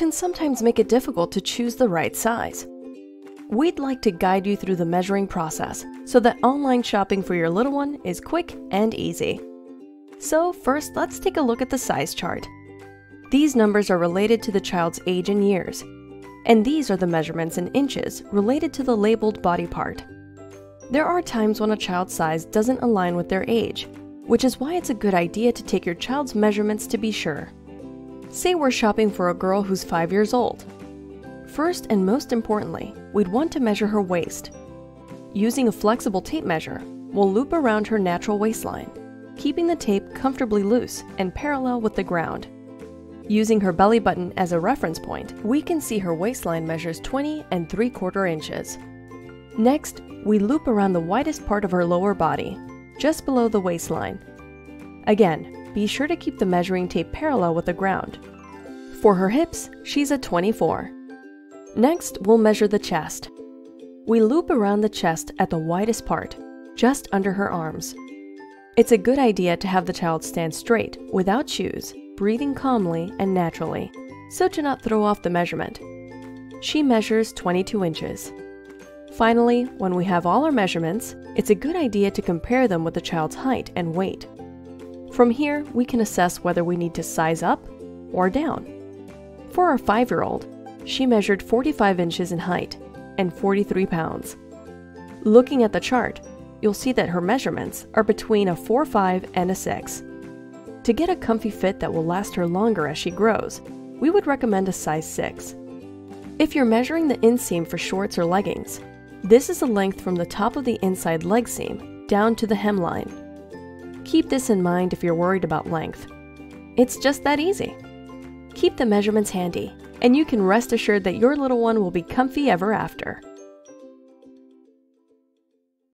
can sometimes make it difficult to choose the right size. We'd like to guide you through the measuring process so that online shopping for your little one is quick and easy. So first, let's take a look at the size chart. These numbers are related to the child's age in years, and these are the measurements in inches related to the labeled body part. There are times when a child's size doesn't align with their age, which is why it's a good idea to take your child's measurements to be sure. Say we're shopping for a girl who's 5 years old. First and most importantly, we'd want to measure her waist. Using a flexible tape measure, we'll loop around her natural waistline, keeping the tape comfortably loose and parallel with the ground. Using her belly button as a reference point, we can see her waistline measures 20 3/4 inches. Next, we loop around the widest part of her lower body, just below the waistline. Again, be sure to keep the measuring tape parallel with the ground. For her hips, she's a 24. Next, we'll measure the chest. We loop around the chest at the widest part, just under her arms. It's a good idea to have the child stand straight, without shoes, breathing calmly and naturally, so to not throw off the measurement. She measures 22 inches. Finally, when we have all our measurements, it's a good idea to compare them with the child's height and weight. From here, we can assess whether we need to size up or down. For our 5-year-old, she measured 45 inches in height and 43 pounds. Looking at the chart, you'll see that her measurements are between a 4-5 and a 6. To get a comfy fit that will last her longer as she grows, we would recommend a size 6. If you're measuring the inseam for shorts or leggings, this is the length from the top of the inside leg seam down to the hemline. Keep this in mind if you're worried about length. It's just that easy. Keep the measurements handy, and you can rest assured that your little one will be comfy ever after.